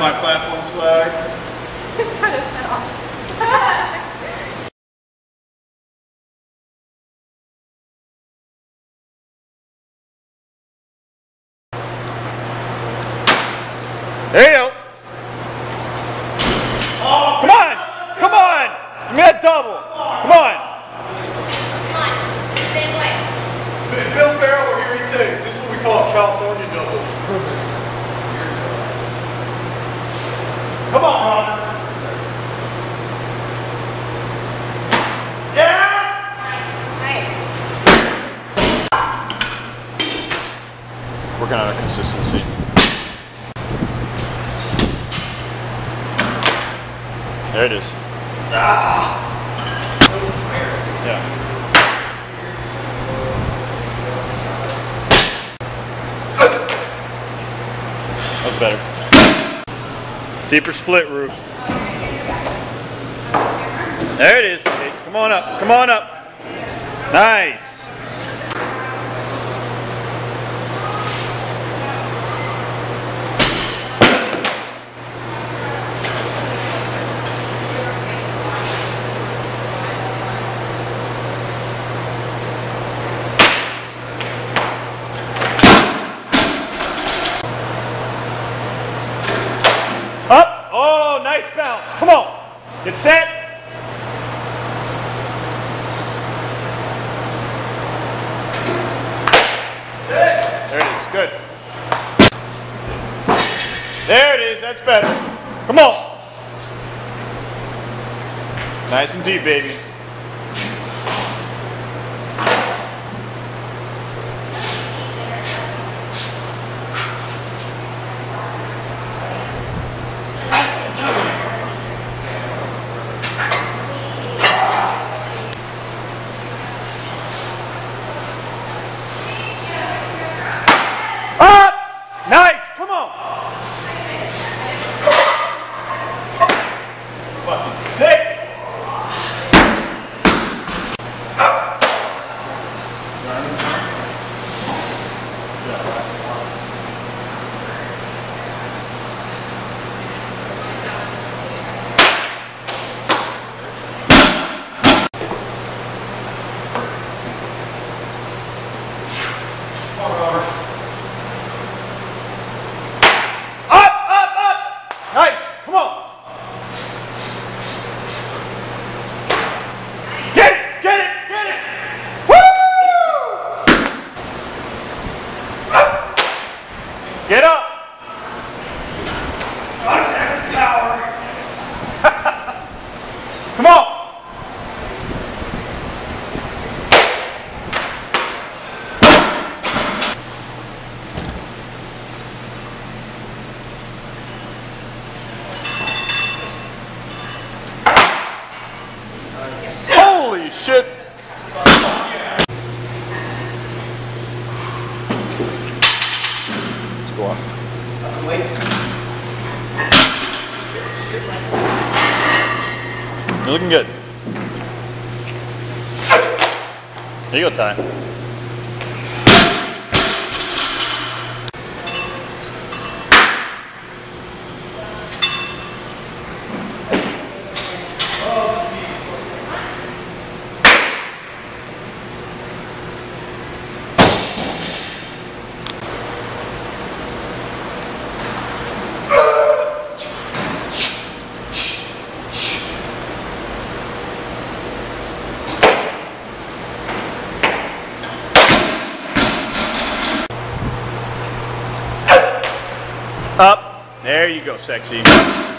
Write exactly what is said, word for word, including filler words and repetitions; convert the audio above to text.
my platform swag. Cut his head off. There you go. Oh, come on. Come on. Give me that double. Come on. Come on. Same way. Bill Farrell, here he too. This is what we call a California double. Come on, Robert. Yeah! Nice. Working on a consistency. There it is. Ah! Yeah. That was better. Deeper split, Rube. There it is. Okay, come on up. Come on up. Nice. Up. Oh, nice bounce. Come on. Get set. There it is. Good. There it is. That's better. Come on. Nice and deep, baby. Up! Nice! Come on! Fucking sick! Nice! Come on! Get it! Get it! Get it! Woo! Get up! Nice active power. Come on! Holy shit! Let's go off. You're looking good. There you go, Ty. Up. There you go, sexy.